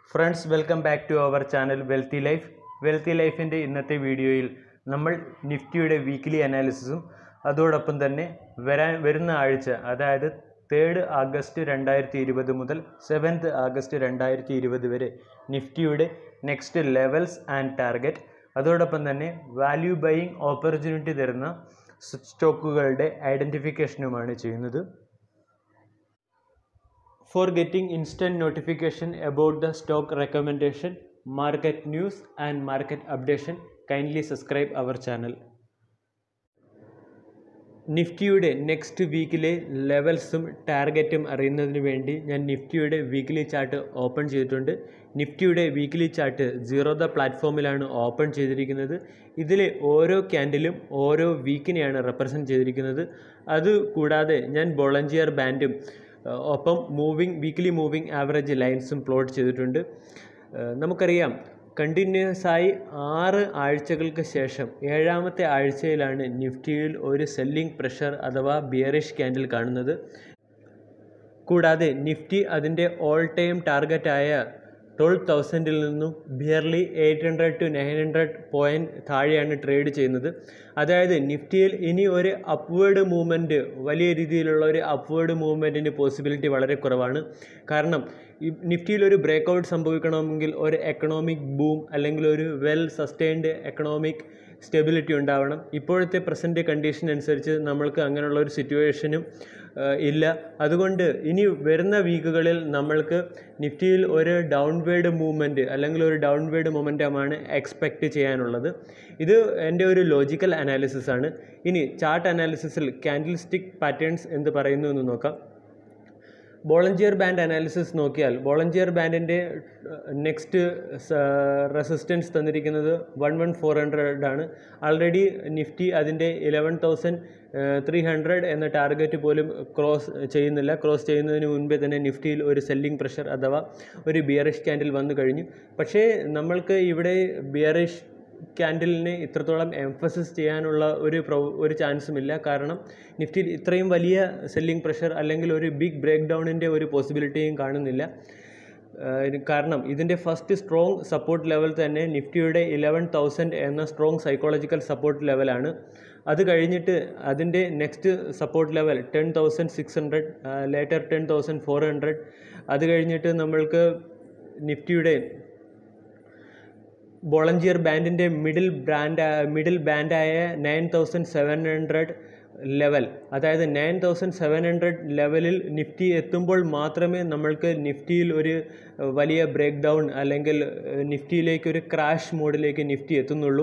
Friends welcome back to our channel wealthy ലൈഫിൻ്റെ ഇന്നത്തെ വീഡിയോയിൽ നമ്മൾ നിഫ്റ്റിയുടെ വീക്ക്ലി അനാലിസിസും അതോടൊപ്പം തന്നെ വരുന്ന ആഴ്ച അതായത് 3 ആഗസ്റ്റ് 2020 മുതൽ 7 ആഗസ്റ്റ് 2020 വരെ നിഫ്റ്റിയുടെ നെക്സ്റ്റ് ലെവൽസ് ആൻഡ് ടാർഗറ്റ് അതോടൊപ്പം തന്നെ വാല്യൂ ബൈയിങ് ഓപ്പർച്യൂണിറ്റി തരുന്ന സ്റ്റോക്കുകളുടെ ഐഡൻറ്റിഫിക്കേഷനുമാണ് ചെയ്യുന്നത്. For getting instant notification about the stock recommendation, market news and market updation, kindly subscribe our channel. നിഫ്റ്റിയുടെ നെക്സ്റ്റ് വീക്കിലെ ലെവൽസും ടാർഗറ്റും അറിയുന്നതിന് വേണ്ടി ഞാൻ നിഫ്റ്റിയുടെ വീക്ക്ലി ചാർട്ട് ഓപ്പൺ ചെയ്തിട്ടുണ്ട്. നിഫ്റ്റിയുടെ വീക്ക്ലി ചാർട്ട് സീറോ പ്ലാറ്റ്ഫോമിലാണ് ഓപ്പൺ ചെയ്തിരിക്കുന്നത്. ഇതിലെ ഓരോ ക്യാൻഡിലും ഓരോ വീക്കിനെയാണ് റെപ്രസെൻറ്റ് ചെയ്തിരിക്കുന്നത്. അതുകൂടാതെ ഞാൻ ബോളഞ്ചിയർ ബാൻഡും ഒപ്പം വീക്ക്ലി മൂവിങ് ആവറേജ് ലൈൻസും പ്ലോട്ട് ചെയ്തിട്ടുണ്ട്. നമുക്കറിയാം കണ്ടിന്യൂസ് ആയി 6 ആഴ്ചകൾക്ക് ശേഷം 7ാമത്തെ ആഴ്ചയിലാണ് നിഫ്റ്റിയിൽ ഒരു സെല്ലിംഗ് പ്രഷർ അഥവാ ബിയറിഷ് ക്യാൻഡിൽ കാണുന്നത്. കൂടാതെ നിഫ്റ്റി അതിൻ്റെ ഓൾ ടൈം ടാർഗറ്റായ 12,000-ൽ നിന്നും ബിയർലി 800 to 900 പോയിൻറ്റ് താഴെയാണ് ട്രേഡ് ചെയ്യുന്നത്. അതായത് നിഫ്റ്റിയിൽ ഇനി ഒരു അപ്വേർഡ് മൂവ്മെൻറ്റ് വലിയ രീതിയിലുള്ള ഒരു അപ്വേർഡ് മൂവ്മെൻറ്റിന് പോസിബിലിറ്റി വളരെ കുറവാണ്. കാരണം നിഫ്റ്റിയിൽ ഒരു ബ്രേക്കൗട്ട് സംഭവിക്കണമെങ്കിൽ ഒരു എക്കണോമിക് ബൂം അല്ലെങ്കിൽ ഒരു വെൽ സസ്റ്റെയിൻഡ് എക്കണോമിക് സ്റ്റെബിലിറ്റി ഉണ്ടാവണം. ഇപ്പോഴത്തെ പ്രസൻറ്റ് കണ്ടീഷൻ അനുസരിച്ച് നമ്മൾക്ക് അങ്ങനെയുള്ള ഒരു സിറ്റുവേഷനും ഇല്ല. അതുകൊണ്ട് ഇനി വരുന്ന വീക്കുകളിൽ നമ്മൾക്ക് നിഫ്റ്റിയിൽ ഒരു ഡൗൺവേർഡ് മൂവ്മെൻറ്റ് അല്ലെങ്കിൽ ഒരു ഡൗൺവേർഡ് മൊമെൻറ്റമാണ് എക്സ്പെക്റ്റ് ചെയ്യാനുള്ളത്. ഇത് എൻ്റെ ഒരു ലോജിക്കൽ അനാലിസിസ് ആണ്. ഇനി ചാർട്ട് അനാലിസിസിൽ ക്യാൻഡിൽ സ്റ്റിക്ക് പാറ്റേൺസ് എന്ത് പറയുന്നു എന്ന് നോക്കാം. ബോളഞ്ചിയർ ബാൻഡ് അനാലിസിസ് നോക്കിയാൽ ബോളഞ്ചിയർ ബാൻഡിൻ്റെ നെക്സ്റ്റ് റെസിസ്റ്റൻസ് തന്നിരിക്കുന്നത് 11,400 ആണ്. ആൾറെഡി നിഫ്റ്റി അതിൻ്റെ 11,300 എന്ന ടാർഗറ്റ് പോലും ക്രോസ് ചെയ്യുന്നില്ല. ക്രോസ് ചെയ്യുന്നതിന് മുൻപേ തന്നെ നിഫ്റ്റിയിൽ ഒരു സെല്ലിംഗ് പ്രഷർ അഥവാ ഒരു ബിയറിഷ് ക്യാൻഡിൽ വന്നു കഴിഞ്ഞു. പക്ഷേ നമ്മൾക്ക് ഇവിടെ ബിയറിഷ് ക്യാൻഡിലിനെ ഇത്രത്തോളം എംഫസിസ് ചെയ്യാനുള്ള ഒരു ചാൻസുമില്ല. കാരണം നിഫ്റ്റിയിൽ ഇത്രയും വലിയ സെല്ലിംഗ് പ്രഷർ അല്ലെങ്കിൽ ഒരു ബിഗ് ബ്രേക്ക് ഡൗണിൻ്റെ ഒരു പോസിബിലിറ്റിയും കാണുന്നില്ല. കാരണം ഇതിൻ്റെ ഫസ്റ്റ് സ്ട്രോങ് സപ്പോർട്ട് ലെവൽ തന്നെ നിഫ്റ്റിയുടെ 11,000 എന്ന സ്ട്രോങ് സൈക്കോളജിക്കൽ സപ്പോർട്ട് ലെവലാണ്. അത് കഴിഞ്ഞിട്ട് അതിൻ്റെ നെക്സ്റ്റ് സപ്പോർട്ട് ലെവൽ 10,600, ലേറ്റർ 10,400. അത് കഴിഞ്ഞിട്ട് നമ്മൾക്ക് നിഫ്റ്റിയുടെ ബോളഞ്ചിയർ ബാൻഡിൻ്റെ മിഡിൽ ബാൻഡായ 9,700 ലെവൽ, അതായത് 9,700 ലെവലിൽ നിഫ്റ്റി എത്തുമ്പോൾ മാത്രമേ നമ്മൾക്ക് നിഫ്റ്റിയിൽ ഒരു വലിയ ബ്രേക്ക് ഡൗൺ അല്ലെങ്കിൽ നിഫ്റ്റിയിലേക്ക് ഒരു ക്രാഷ് മോഡിലേക്ക് നിഫ്റ്റി എത്തുന്നുള്ളൂ.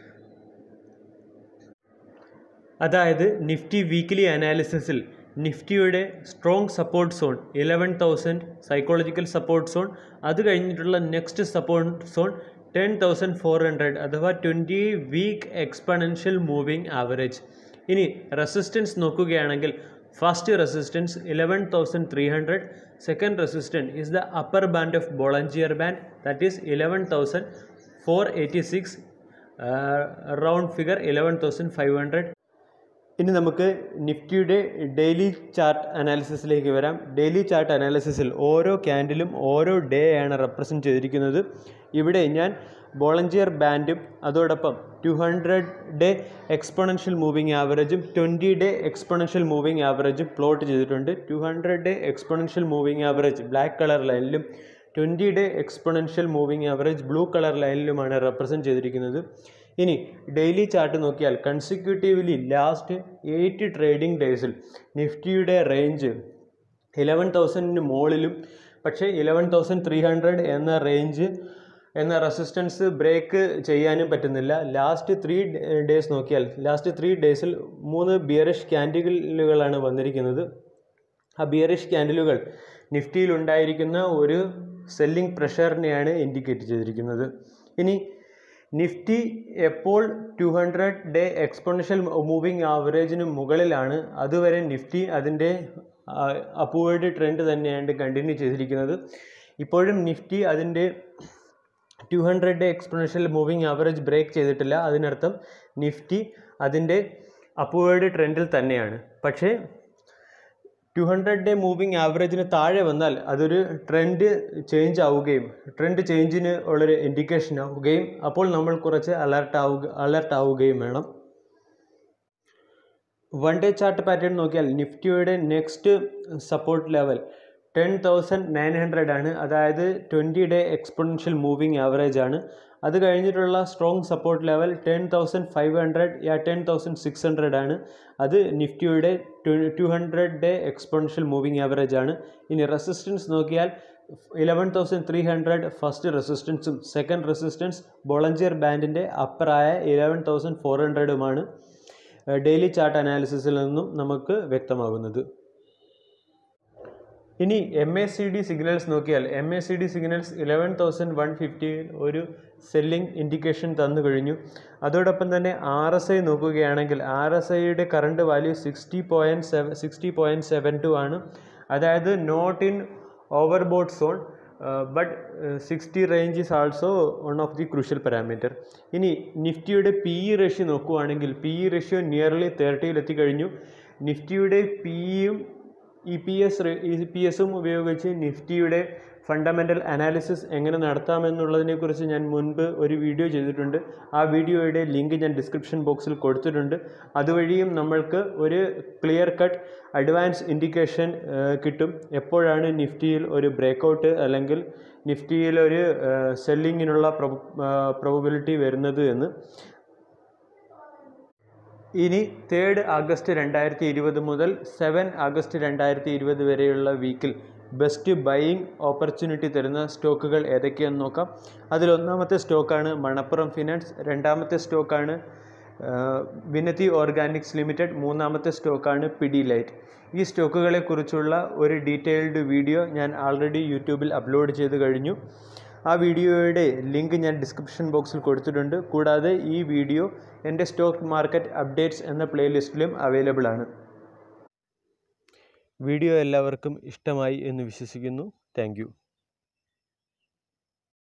അതായത് നിഫ്റ്റി വീക്ക്ലി അനാലിസിസിൽ നിഫ്റ്റിയുടെ strong support zone 11,000 psychological support zone, അത് കഴിഞ്ഞിട്ടുള്ള നെക്സ്റ്റ് സപ്പോർട്ട് സോൺ 10,400 അഥവാ 20 വീക്ക് എക്സ്പൊണൻഷ്യൽ മൂവിങ് ആവറേജ്. ഇനി റെസിസ്റ്റൻസ് നോക്കുകയാണെങ്കിൽ first resistance 11,300, second resistance is the upper band of Bollinger band, that is 11,486, round figure 11,500. ഇനി നമുക്ക് നിഫ്റ്റിയുടെ ഡെയിലി ചാർട്ട് അനാലിസിസിലേക്ക് വരാം. Daily chart അനാലിസിസിൽ ഓരോ ക്യാൻഡിലും ഓരോ ഡേ ആണ് റെപ്രസെൻറ്റ് ചെയ്തിരിക്കുന്നത്. ഇവിടെ ഞാൻ ബോളഞ്ചിയർ ബാൻഡും അതോടൊപ്പം 200-ഡേ എക്സ്പൊണൻഷ്യൽ മൂവിങ് ആവറേജും 20-ഡേ എക്സ്പൊണൻഷ്യൽ മൂവിങ് ആവറേജും പ്ലോട്ട് ചെയ്തിട്ടുണ്ട്. 200-ഡേ exponential moving average black colour ലൈനിലും 20-ഡേ exponential moving average blue colour ലൈനിലുമാണ് റെപ്രസെൻറ്റ് ചെയ്തിരിക്കുന്നത്. ഇനി ഡെയിലി ചാർട്ട് നോക്കിയാൽ കൺസിക്യൂട്ടീവ്ലി ലാസ്റ്റ് 8 ട്രേഡിംഗ് ഡേയ്സിൽ നിഫ്റ്റിയുടെ റേഞ്ച് 11,000-ന് മുകളിലും പക്ഷേ 11,300 എന്ന റേഞ്ച് എന്ന റെസിസ്റ്റൻസ് ബ്രേക്ക് ചെയ്യാനും പറ്റുന്നില്ല. ലാസ്റ്റ് 3 ഡേയ്സ് നോക്കിയാൽ ലാസ്റ്റ് 3 ഡേയ്സിൽ 3 ബിയറിഷ് ക്യാൻഡിലുകളാണ് വന്നിരിക്കുന്നത്. ആ ബിയറിഷ് ക്യാൻഡിലുകൾ നിഫ്റ്റിയിൽ ഉണ്ടായിരിക്കുന്ന ഒരു സെല്ലിംഗ് പ്രഷറിനെയാണ് ഇൻഡിക്കേറ്റ് ചെയ്തിരിക്കുന്നത്. ഇനി നിഫ്റ്റി എപ്പോൾ 200-ഡേ എക്സ്പൊണൻഷ്യൽ മൂവിങ് ആവറേജിന് മുകളിലാണ് അതുവരെ നിഫ്റ്റി അതിൻ്റെ അപ്വേർഡ് ട്രെൻഡ് തന്നെയാണ് കണ്ടിന്യൂ ചെയ്തിരിക്കുന്നത്. ഇപ്പോഴും നിഫ്റ്റി അതിൻ്റെ 200-ഡേ എക്സ്പൊണൻഷ്യൽ മൂവിങ് ആവറേജ് ബ്രേക്ക് ചെയ്തിട്ടില്ല. അതിനർത്ഥം നിഫ്റ്റി അതിൻ്റെ അപ്വേർഡ് ട്രെൻഡിൽ തന്നെയാണ്. പക്ഷേ 200-ഡേ മൂവിങ് ആവറേജിന് താഴെ വന്നാൽ അതൊരു ട്രെൻഡ് ചേഞ്ച് ആവുകയും ട്രെൻഡ് ചേഞ്ചിന് ഉള്ളൊരു ഇൻഡിക്കേഷൻ ആവുകയും അപ്പോൾ നമ്മൾ കുറച്ച് അലർട്ട് ആവുകയും വേണം. 1 ഡേ ചാർട്ട് പാറ്റേൺ നോക്കിയാൽ നിഫ്റ്റിയുടെ നെക്സ്റ്റ് സപ്പോർട്ട് ലെവൽ 10,900 ആണ്. അതായത് 20-ഡേ എക്സ്പോണൻഷ്യൽ മൂവിങ് ആവറേജ് ആണ്. അത് കഴിഞ്ഞിട്ടുള്ള സ്ട്രോങ് സപ്പോർട്ട് ലെവൽ 10,500 10,600 ആണ്. അത് നിഫ്റ്റിയുടെ 200-ഡേ എക്സ്പോണൻഷ്യൽ മൂവിങ് ആവറേജ് ആണ്. ഇനി റെസിസ്റ്റൻസ് നോക്കിയാൽ 11,300 ഫസ്റ്റ് റെസിസ്റ്റൻസും സെക്കൻഡ് റെസിസ്റ്റൻസ് ബോളഞ്ചിയർ ബാൻഡിൻ്റെ അപ്പറായ 11,400ഉമാണ് ഡെയിലി ചാർട്ട് അനാലിസിസിൽ നിന്നും നമുക്ക് വ്യക്തമാകുന്നത്. ഇനി MACD സിഗ്നൽസ് നോക്കിയാൽ MACD സിഗ്നൽസ് 11,150 ഒരു സെല്ലിംഗ് ഇൻഡിക്കേഷൻ തന്നു കഴിഞ്ഞു. അതോടൊപ്പം തന്നെ RSI നോക്കുകയാണെങ്കിൽ RSIയുടെ കറണ്ട് വാല്യൂ 60.72 ആണ്. അതായത് not in overbought zone but 60 range is also one of the crucial parameter. ഇനി നിഫ്റ്റിയുടെ PE റേഷ്യോ നോക്കുകയാണെങ്കിൽ PE റേഷ്യോ നിയർലി 30 കഴിഞ്ഞു. നിഫ്റ്റിയുടെ PEയും EPSും ഉപയോഗിച്ച് നിഫ്റ്റിയുടെ ഫണ്ടമെൻ്റൽ അനാലിസിസ് എങ്ങനെ നടത്താമെന്നുള്ളതിനെക്കുറിച്ച് ഞാൻ മുൻപ് ഒരു വീഡിയോ ചെയ്തിട്ടുണ്ട്. ആ വീഡിയോയുടെ ലിങ്ക് ഞാൻ ഡിസ്ക്രിപ്ഷൻ ബോക്സിൽ കൊടുത്തിട്ടുണ്ട്. അതുവഴിയും നമ്മൾക്ക് ഒരു ക്ലിയർ കട്ട് അഡ്വാൻസ് ഇൻഡിക്കേഷൻ കിട്ടും എപ്പോഴാണ് നിഫ്റ്റിയിൽ ഒരു ബ്രേക്കൗട്ട് അല്ലെങ്കിൽ നിഫ്റ്റിയിൽ ഒരു സെല്ലിങ്ങിനുള്ള പ്രോബബിലിറ്റി വരുന്നത് എന്ന്. ഇനി 3 ആഗസ്റ്റ് 2020 മുതൽ 7 ആഗസ്റ്റ് 2020 വരെയുള്ള വീക്കിൽ ബെസ്റ്റ് ബൈയിങ് ഓപ്പർച്യൂണിറ്റി തരുന്ന സ്റ്റോക്കുകൾ ഏതൊക്കെയെന്ന് നോക്കാം. അതിലൊന്നാമത്തെ സ്റ്റോക്കാണ് മണപ്പുറം ഫിനാൻസ്, രണ്ടാമത്തെ സ്റ്റോക്കാണ് വിനതി ഓർഗാനിക്സ് ലിമിറ്റഡ്, മൂന്നാമത്തെ സ്റ്റോക്കാണ് പിഡിലൈറ്റ്. ഈ സ്റ്റോക്കുകളെക്കുറിച്ചുള്ള ഒരു ഡീറ്റെയിൽഡ് വീഡിയോ ഞാൻ ആൾറെഡി യൂട്യൂബിൽ അപ്ലോഡ് ചെയ്ത് കഴിഞ്ഞു. ആ വീഡിയോയുടെ ലിങ്ക് ഞാൻ ഡിസ്ക്രിപ്ഷൻ ബോക്സിൽ കൊടുത്തിട്ടുണ്ട്. കൂടാതെ ഈ വീഡിയോ എൻ്റെ സ്റ്റോക്ക് മാർക്കറ്റ് അപ്ഡേറ്റ്സ് എന്ന പ്ലേലിസ്റ്റിലും അവൈലബിൾ ആണ്. വീഡിയോ എല്ലാവർക്കും ഇഷ്ടമായി എന്ന് വിശ്വസിക്കുന്നു. Thank U.